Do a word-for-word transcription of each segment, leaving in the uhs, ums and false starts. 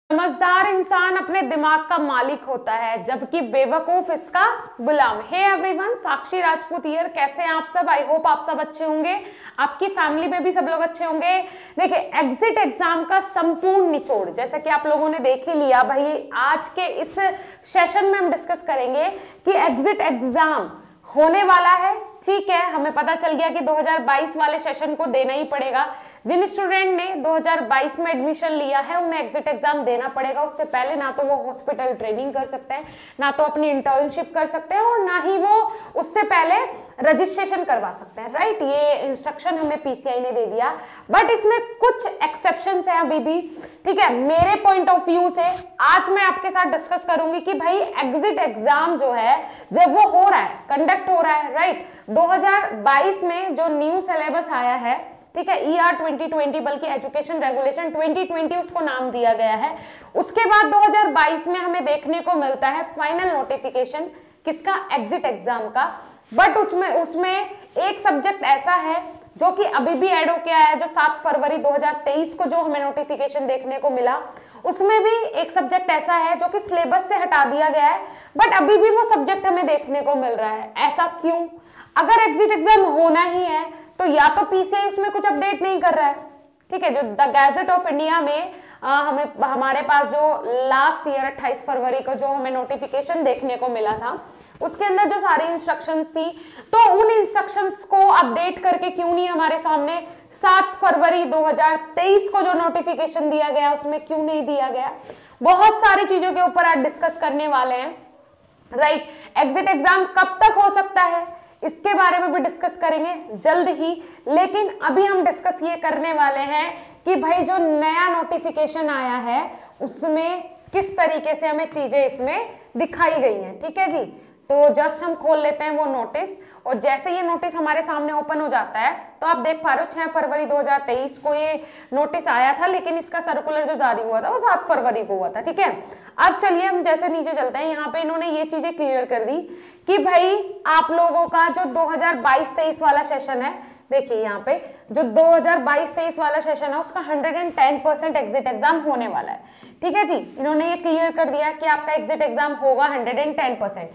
समझदार इंसान अपने दिमाग का मालिक होता है जबकि बेवकूफ इसका गुलाम। Hey everyone, Sakshi Rajput here. कैसे हैं आप सब? आई होप आप सब अच्छे होंगे, आपकी फैमिली में भी सब लोग अच्छे होंगे। देखिए, एग्जिट एग्जाम का संपूर्ण निचोड़ जैसा कि आप लोगों ने देख ही लिया भाई, आज के इस सेशन में हम डिस्कस करेंगे कि एग्जिट एग्जाम होने वाला है। ठीक है, हमें पता चल गया कि दो हज़ार बाईस वाले सेशन को देना ही पड़ेगा। जिन स्टूडेंट ने दो हज़ार बाईस में एडमिशन लिया है उन्हें एग्जिट एग्जाम देना पड़ेगा। उससे पहले ना तो वो हॉस्पिटल ट्रेनिंग कर सकते हैं, ना तो अपनी इंटर्नशिप कर सकते हैं, और ना ही वो उससे पहले रजिस्ट्रेशन करवा सकते हैं। राइट, ये इंस्ट्रक्शन हमें पीसीआई ने दे दिया, बट इसमें कुछ एक्सेप्शंस हैं अभी भी। ठीक है, मेरे पॉइंट ऑफ व्यू से आज मैं आपके साथ डिस्कस करूंगी कि भाई एग्जिट एग्जाम जो है जब वो हो रहा है, कंडक्ट हो रहा है, राइट, दो हज़ार बाईस में जो न्यू सिलेबस आया है, ठीक है, ई आर ट्वेंटी ट्वेंटी, बल्कि एजुकेशन रेगुलेशन ट्वेंटी ट्वेंटी उसको नाम दिया गया है। उसके बाद दो हज़ार बाईस में हमें देखने को मिलता है फाइनल नोटिफिकेशन किसका? एग्जिट एग्जाम का। बट उसमें उसमें एक सब्जेक्ट ऐसा है जो कि अभी भी ऐड होके आया है, जो सात फरवरी दो हज़ार तेईस को जो हमें नोटिफिकेशन देखने को मिला, उसमें भी एक सब्जेक्ट ऐसा है जो कि सिलेबस से हटा दिया गया है, बट अभी भी वो सब्जेक्ट हमें देखने को मिल रहा है। ऐसा क्यों? अगर एग्जिट एग्जाम होना ही है तो या तो पीसीआई उसमें कुछ अपडेट नहीं कर रहा है, ठीक है, जो द गैजेट ऑफ इंडिया में आ, हमें हमारे पास जो लास्ट ईयर अट्ठाईस फरवरी को जो हमें नोटिफिकेशन देखने को मिला था, उसके अंदर जो सारी इंस्ट्रक्शंस थी, तो उन इंस्ट्रक्शंस को अपडेट करके क्यों नहीं हमारे सामने सात फरवरी दो हज़ार तेईस को जो नोटिफिकेशन दिया गया उसमें क्यों नहीं दिया गया? बहुत सारी चीजों के ऊपर आज डिस्कस करने वाले हैं। राइट, एग्जिट एग्जाम कब तक हो सकता है इसके बारे में भी डिस्कस करेंगे जल्द ही। लेकिन अभी हम डिस्कस ये करने वाले हैं कि भाई जो नया नोटिफिकेशन आया है उसमें किस तरीके से हमें चीजें इसमें दिखाई गई हैं। ठीक है जी, तो जस्ट हम खोल लेते हैं वो नोटिस, और जैसे ये नोटिस हमारे सामने ओपन हो जाता है तो आप देख पा रहे हो छह फरवरी दो हज़ार तेईस को ये नोटिस आया था, लेकिन इसका सर्कुलर जो जारी हुआ था वो सात फरवरी को हुआ था। ठीक है, अब चलिए हम जैसे नीचे चलते हैं। यहाँ पे इन्होंने ये चीजें क्लियर कर दी कि भाई आप लोगों का जो दो हज़ार बाईस तेईस वाला सेशन है, देखिए यहाँ पे जो दो हज़ार बाईस तेईस वाला सेशन है उसका एक सौ दस परसेंट एग्जिट एग्जाम होने वाला है। ठीक है जी, इन्होंने ये क्लियर कर दिया कि आपका एग्जिट एग्जाम होगा एक सौ दस परसेंट।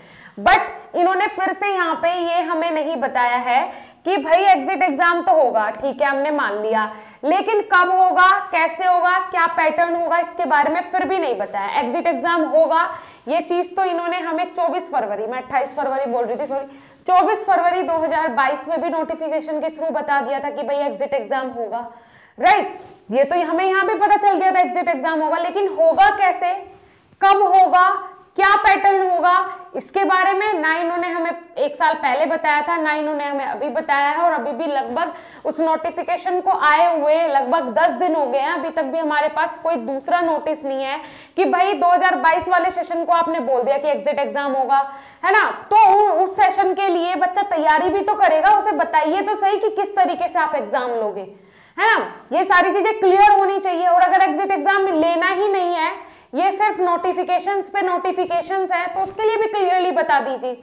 बट इन्होंने फिर से यहाँ पे ये हमें नहीं बताया है कि भाई एग्जिट एग्जाम तो होगा, ठीक है, हमने मान लिया, लेकिन कब होगा, कैसे होगा, क्या पैटर्न होगा, इसके बारे में फिर भी नहीं बताया। एग्जिट एग्जाम होगा ये चीज तो इन्होंने हमें चौबीस फरवरी, मैं अट्ठाईस फरवरी बोल रही थी, सॉरी, चौबीस फरवरी दो हज़ार बाईस में भी नोटिफिकेशन के थ्रू बता दिया था कि भाई एग्जिट एग्जाम होगा। राइट, ये तो हमें यहाँ पे पता चल गया था एग्जिट एग्जाम होगा, लेकिन होगा कैसे, कब होगा, क्या पैटर्न होगा, इसके बारे में ना इन्होंने हमें एक साल पहले बताया था, ना इन्होंने हमें अभी बताया है। और अभी भी लगभग उस नोटिफिकेशन को आए हुए लगभग दस दिन हो गए हैं, अभी तक भी हमारे पास कोई दूसरा नोटिस नहीं है कि भाई दो हज़ार बाईस वाले सेशन को आपने बोल दिया कि एग्जिट एग्जाम होगा, है ना, तो उस सेशन के लिए बच्चा तैयारी भी तो करेगा, उसे बताइए तो सही कि किस तरीके से आप एग्जाम लोगे, है ना। ये सारी चीजें क्लियर होनी चाहिए। और अगर एग्जिट एग्जाम लेना ही नहीं है, ये सिर्फ नोटिफिकेशंस पे नोटिफिकेशंस है, तो उसके लिए भी क्लियरली बता दीजिए।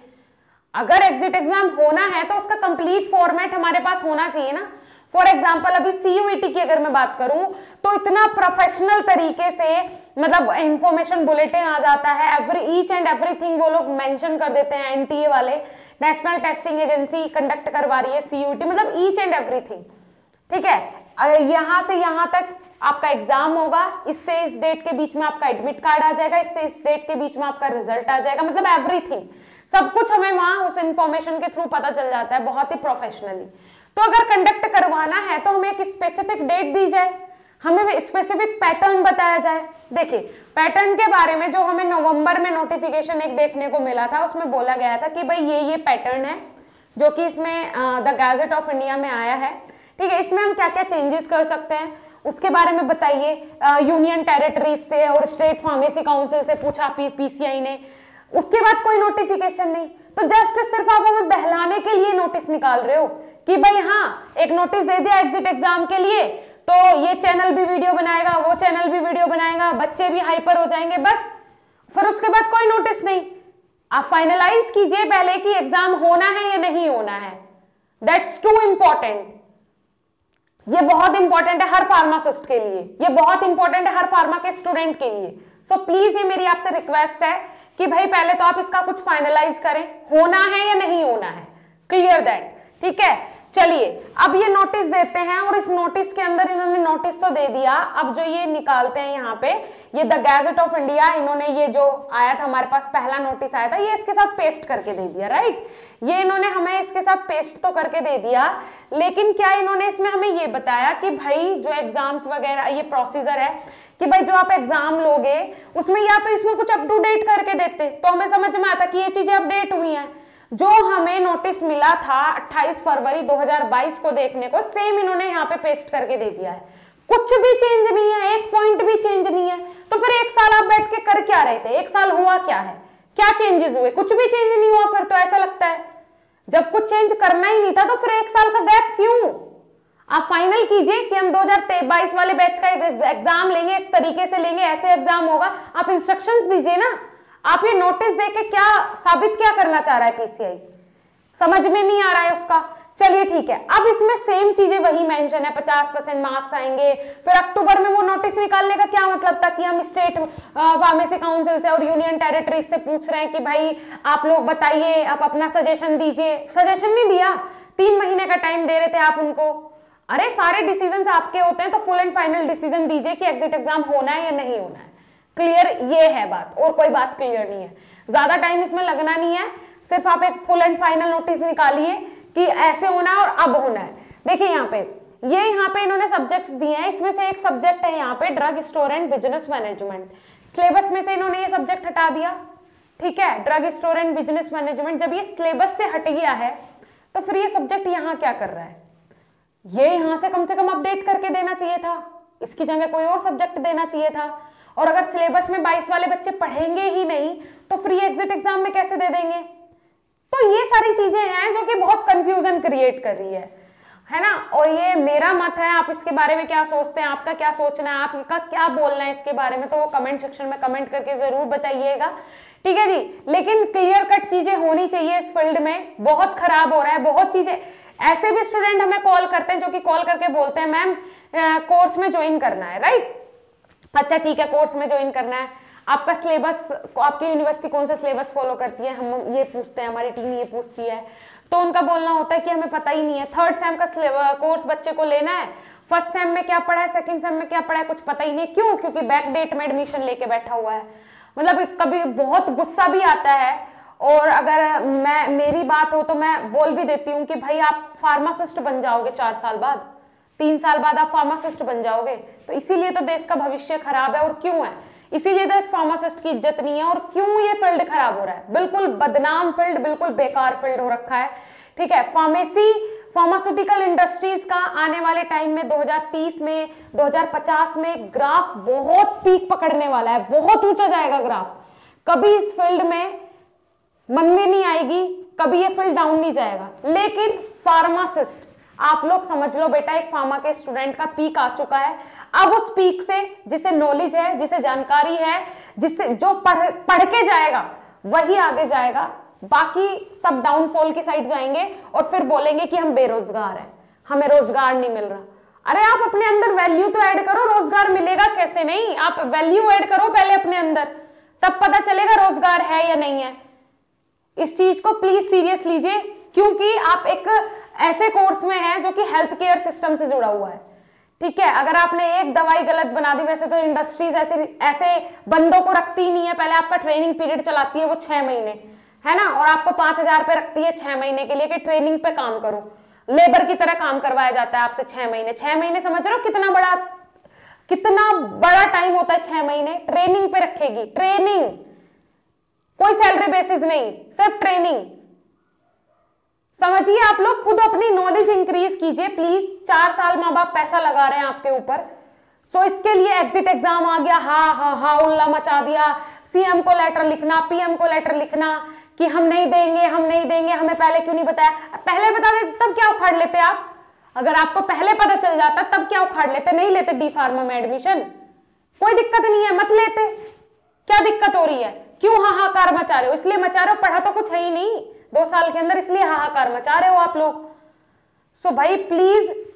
अगर एग्जिट एग्जाम होना है तो उसका कंप्लीट फॉर्मेट हमारे पास होना चाहिए ना। फॉर एग्जांपल अभी सीयूईटी की अगर मैं बात करूं तो इतना प्रोफेशनल तरीके से मतलब इंफॉर्मेशन बुलेटिन आ जाता है, एवरी ईच एंड एवरीथिंग वो लोग मेंशन कर देते हैं। एनटीए वाले, नेशनल टेस्टिंग एजेंसी कंडक्ट करवा रही है सीयूईटी, मतलब ईच एंड एवरीथिंग। ठीक है, यहां से यहां तक आपका एग्जाम होगा, इससे इस डेट के बीच में आपका एडमिट कार्ड आ जाएगा, इससे इस डेट के बीच में आपका रिजल्ट आ जाएगा, मतलब एवरीथिंग, सब कुछ हमें वहां उस इंफॉर्मेशन के थ्रू पता चल जाता है, बहुत ही प्रोफेशनली। तो अगर कंडक्ट करवाना है तो हमें एक स्पेसिफिक डेट दी जाए, हमें स्पेसिफिक पैटर्न बताया जाए। देखिए, पैटर्न के बारे में जो हमें नवंबर में नोटिफिकेशन एक देखने को मिला था, उसमें बोला गया था कि भाई ये ये पैटर्न है जो कि इसमें द गैजेट ऑफ इंडिया में आया है। ठीक है, इसमें हम क्या क्या चेंजेस कर सकते हैं उसके बारे में बताइए। यूनियन टेरिटरीज से और स्टेट फार्मेसी काउंसिल से पूछा पी, पीसीआई ने। उसके बाद कोई नोटिफिकेशन नहीं, तो जस्ट सिर्फ आप हमें बहलाने के लिए नोटिस निकाल रहे हो कि भाई हाँ एक नोटिस दे दिया एग्जिट एग्जाम के लिए, तो ये चैनल भी वीडियो बनाएगा, वो चैनल भी वीडियो बनाएगा, बच्चे भी हाइपर हो जाएंगे, बस। फिर उसके बाद कोई नोटिस नहीं। आप फाइनलाइज कीजिए पहले कि एग्जाम होना है या नहीं होना है, दैट्स टू इंपॉर्टेंट। ये बहुत इंपॉर्टेंट है हर फार्मासिस्ट के लिए, ये बहुत इंपॉर्टेंट है हर फार्मा के स्टूडेंट के लिए। सो so, प्लीज ये मेरी आपसे रिक्वेस्ट है कि भाई पहले तो आप इसका कुछ फाइनलाइज करें, होना है या नहीं होना है, क्लियर दैट, ठीक है। चलिए अब ये नोटिस देते हैं और इस नोटिस के अंदर इन्होंने नोटिस तो दे दिया, अब जो ये निकालते हैं यहाँ पे ये द गैजेट ऑफ इंडिया, इन्होंने ये जो आया था हमारे पास पहला नोटिस आया था ये इसके साथ पेस्ट करके दे दिया, राइट। ये इन्होंने हमें इसके साथ पेस्ट तो करके दे दिया, लेकिन क्या इन्होंने इसमें हमें ये बताया कि भाई जो एग्जाम्स वगैरह ये प्रोसीजर है कि भाई जो आप एग्जाम लोगे उसमें या तो इसमें कुछ अप टू डेट करके देते तो हमें समझ में आता कि ये चीजें अपडेट हुई हैं। जो हमें नोटिस मिला था अट्ठाईस फरवरी दो हज़ार बाईस को देखने को, सेम इन्होंने यहाँ पे पेस्ट करके दे दिया है, कुछ भी चेंज नहीं है, एक पॉइंट भी चेंज नहीं है। तो फिर एक साल आप बैठ के कर क्या रहे थे, एक साल हुआ क्या है, क्या चेंजेस हुए, कुछ भी चेंज नहीं हुआ। फिर तो ऐसा लगता है जब कुछ चेंज करना ही नहीं था तो फिर एक साल का गैप क्यों। आप फाइनल कीजिए कि हम दो हज़ार बाईस वाले बैच का एग्जाम लेंगे, इस तरीके से लेंगे, ऐसे एग्जाम होगा, आप इंस्ट्रक्शंस दीजिए ना। आप ये नोटिस देके क्या साबित क्या करना चाह रहा है पीसीआई, समझ में नहीं आ रहा है उसका। चलिए ठीक है, अब इसमें सेम चीजें वही मेंशन है, पचास परसेंट मार्क्स आएंगे। फिर अक्टूबर में वो नोटिस निकालने का क्या मतलब था कि हम स्टेट फार्मेसी काउंसिल से और यूनियन टेरिटरीज से पूछ रहे हैं कि भाई आप लोग बताइए, आप अपना सजेशन दीजिए। सजेशन नहीं दिया, तीन महीने का टाइम दे रहे थे आप उनको। अरे सारे डिसीजन आपके होते हैं तो फुल एंड फाइनल डिसीजन दीजिए कि एग्जिट एग्जाम होना है या नहीं होना है। क्लियर, ये है बात, और कोई बात क्लियर नहीं है, ज्यादा टाइम इसमें लगना नहीं है, सिर्फ आप एक फुल एंड फाइनल नोटिस निकालिए कि ऐसे होना है और अब होना है। देखिए यहाँ पे ये यहाँ पे इन्होंने सब्जेक्ट्स दिए हैं, इसमें से एक सब्जेक्ट है यहाँ पे drug store and business management. Syllabus में से इन्होंने ये सब्जेक्ट हटा दिया, ठीक है, drug store and business management. जब ये सिलेबस से हट गया है तो फिर ये सब्जेक्ट यहाँ क्या कर रहा है, ये यहाँ से कम से कम अपडेट करके देना चाहिए था, इसकी जगह कोई और सब्जेक्ट देना चाहिए था। और अगर सिलेबस में बाईस वाले बच्चे पढ़ेंगे ही नहीं तो फ्री एग्जिट एग्जाम में कैसे दे देंगे। तो ये सारी चीजें हैं जो कि बहुत कंफ्यूजन क्रिएट कर रही है है ना। और ये मेरा मत है, आप इसके बारे में क्या सोचते हैं, आपका क्या सोचना है, आपका क्या बोलना है इसके बारे में, तो वो कमेंट सेक्शन में कमेंट करके जरूर बताइएगा, ठीक है जी। लेकिन क्लियर कट चीजें होनी चाहिए इस फील्ड में, बहुत खराब हो रहा है, बहुत चीजें। ऐसे भी स्टूडेंट हमें कॉल करते हैं जो कि कॉल करके बोलते हैं मैम कोर्स में ज्वाइन करना है, राइट। अच्छा ठीक है, कोर्स में ज्वाइन करना है, आपका सिलेबस, आपकी यूनिवर्सिटी कौन सा सिलेबस फॉलो करती है, हम ये पूछते हैं, हमारी टीम ये पूछती है, तो उनका बोलना होता है कि हमें पता ही नहीं है। थर्ड सेम का कोर्स बच्चे को लेना है, फर्स्ट सेम में क्या पढ़ा है, सेकंड सेम में क्या पढ़ा है, कुछ पता ही नहीं। क्यों? क्योंकि बैक डेट में एडमिशन लेके बैठा हुआ है। मतलब कभी बहुत गुस्सा भी आता है, और अगर मैं मेरी बात हो तो मैं बोल भी देती हूँ कि भाई आप फार्मासिस्ट बन जाओगे चार साल बाद, तीन साल बाद आप फार्मासिस्ट बन जाओगे, तो इसीलिए तो देश का भविष्य खराब है। और क्यों है, इसीलिए तो एक फार्मासिस्ट की इज्जत नहीं है। और क्यों ये फील्ड खराब हो रहा है, बिल्कुल बदनाम फील्ड, बिल्कुल बेकार फील्ड हो रखा है, ठीक है। फार्मेसी फार्मास्यूटिकल इंडस्ट्रीज का आने वाले टाइम में दो हज़ार तीस में, दो हज़ार पचास में ग्राफ बहुत पीक पकड़ने वाला है, बहुत ऊंचा जाएगा ग्राफ। कभी इस फील्ड में मंदी नहीं आएगी, कभी ये फील्ड डाउन नहीं जाएगा। लेकिन फार्मासिस्ट, आप लोग समझ लो बेटा, एक फार्मा के स्टूडेंट का पीक आ चुका है। अब उस पीक से जिसे नॉलेज है, जिसे जानकारी है, जिसे जो पढ़ पढ़ के जाएगा वही आगे जाएगा, बाकी सब डाउनफॉल की साइड जाएंगे और फिर बोलेंगे कि हम बेरोजगार हैं, हमें रोजगार नहीं मिल रहा। अरे आप अपने अंदर वैल्यू तो ऐड करो, रोजगार मिलेगा कैसे नहीं। आप वैल्यू ऐड करो पहले अपने अंदर, तब पता चलेगा रोजगार है या नहीं है। इस चीज को प्लीज सीरियस लीजिए, क्योंकि आप एक ऐसे कोर्स में हैं जो कि हेल्थ केयर सिस्टम से जुड़ा हुआ है, ठीक है। अगर आपने एक दवाई गलत बना दी, वैसे तो इंडस्ट्रीज ऐसे ऐसे बंदों को रखती ही नहीं है, पहले आपका ट्रेनिंग पीरियड चलाती है वो छह महीने, है ना, और आपको पांच हजार पे रखती है छह महीने के लिए कि ट्रेनिंग पे काम करो, लेबर की तरह काम करवाया जाता है आपसे छह महीने। छह महीने समझ रहे हो कितना बड़ा कितना बड़ा टाइम होता है, छह महीने ट्रेनिंग पे रखेगी, ट्रेनिंग, कोई सैलरी बेसिस नहीं, सिर्फ ट्रेनिंग। समझिए, आप लोग खुद अपनी नॉलेज इंक्रीज कीजिए प्लीज। चार साल माँ बाप पैसा लगा रहे हैं आपके ऊपर, सो इसके लिए एग्जिट एग्जाम आ गया, हा हा हा उल्ला मचा दिया, सीएम को लेटर लिखना, पीएम को लेटर लिखना कि हम नहीं देंगे, हम नहीं देंगे, हमें पहले क्यों नहीं बताया। पहले बता देते तब क्या उखाड़ लेते आप, अगर आपको पहले पता चल जाता तब क्या उखाड़ लेते, नहीं लेते डी फार्मा में एडमिशन, कोई दिक्कत नहीं है, मत लेते। क्या दिक्कत हो रही है, क्यों हाहाकार मचा रहे हो? इसलिए मचा रहे हो, पढ़ा तो कुछ है ही नहीं दो साल के अंदर, इसलिए हाहाकार मचा रहे हो आप लोग। सो भाई प्लीज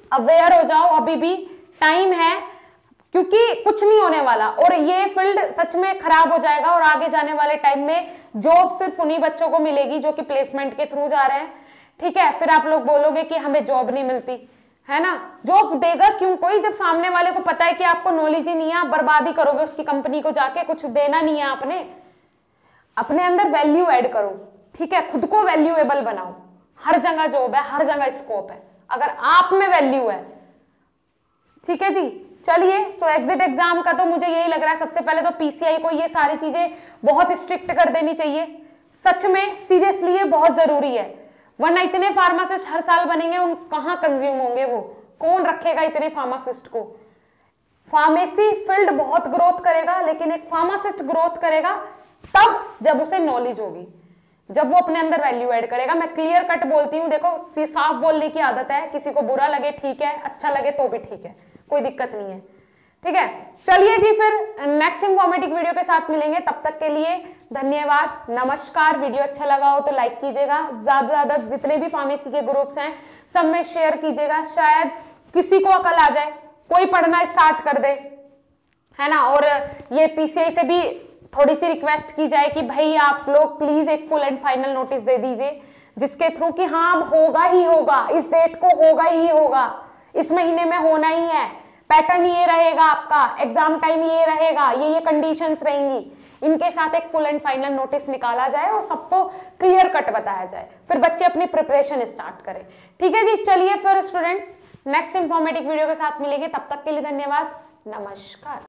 अवेयर हो जाओ, अभी भी टाइम है, क्योंकि कुछ नहीं होने वाला और ये फील्ड सच में खराब हो जाएगा और आगे जाने वाले टाइम में जॉब सिर्फ उन्हीं बच्चों को मिलेगी जो कि प्लेसमेंट के थ्रू जा रहे हैं, ठीक है। फिर आप लोग बोलोगे कि हमें जॉब नहीं मिलती, है ना। जॉब देगा क्यों कोई, जब सामने वाले को पता है कि आपको नॉलेज ही नहीं है, आप बर्बादी करोगे उसकी कंपनी को जाके, कुछ देना नहीं है आपने। अपने अंदर वैल्यू ऐड करो, ठीक है, खुद को वैल्यूएबल बनाओ। हर जगह जॉब है, हर जगह स्कोप है, अगर आप में वैल्यू है, ठीक है जी। चलिए, सो एग्जिट एग्जाम का तो मुझे यही लग रहा है, सबसे पहले तो पीसीआई को ये सारी चीजें बहुत स्ट्रिक्ट कर देनी चाहिए। सच में सीरियसली ये बहुत जरूरी है, वरना इतने फार्मासिस्ट हर साल बनेंगे, उन कहाँ कंज्यूम होंगे, वो कौन रखेगा इतने फार्मासिस्ट को। फार्मेसी फील्ड बहुत ग्रोथ करेगा, लेकिन एक फार्मासिस्ट ग्रोथ करेगा तब जब उसे नॉलेज होगी, जब वो अपने अंदर वैल्यू ऐड करेगा। मैं क्लियर कट बोलती हूँ, देखो साफ बोलने की आदत है, किसी को बुरा लगे ठीक है, अच्छा लगे तो भी ठीक है, कोई दिक्कत नहीं है, ठीक है। चलिए जी, फिर नेक्स्ट इंफॉर्मेटिव वीडियो के साथ मिलेंगे, तब तक के लिए धन्यवाद, नमस्कार। वीडियो अच्छा लगा हो तो लाइक कीजिएगा, ज्यादा से ज्यादा जितने भी फार्मेसी के ग्रुप्स हैं सब में शेयर कीजिएगा, शायद किसी को अकल आ जाए, कोई पढ़ना स्टार्ट कर दे, है ना। और ये पीसीआई से भी थोड़ी सी रिक्वेस्ट की जाए कि भाई आप लोग प्लीज एक फुल एंड फाइनल नोटिस दे दीजिए, जिसके थ्रू कि हाँ होगा ही होगा, इस डेट को होगा ही होगा, इस महीने में होना ही है, पैटर्न ये रहेगा आपका, एग्जाम टाइम ये रहेगा, ये ये कंडीशंस रहेंगी, इनके साथ एक फुल एंड फाइनल नोटिस निकाला जाए और सबको क्लियर कट बताया जाए, फिर बच्चे अपनी प्रिपरेशन स्टार्ट करें, ठीक है जी। चलिए फिर स्टूडेंट्स, नेक्स्ट इंफॉर्मेटिव वीडियो के साथ मिलेंगे, तब तक के लिए धन्यवाद, नमस्कार।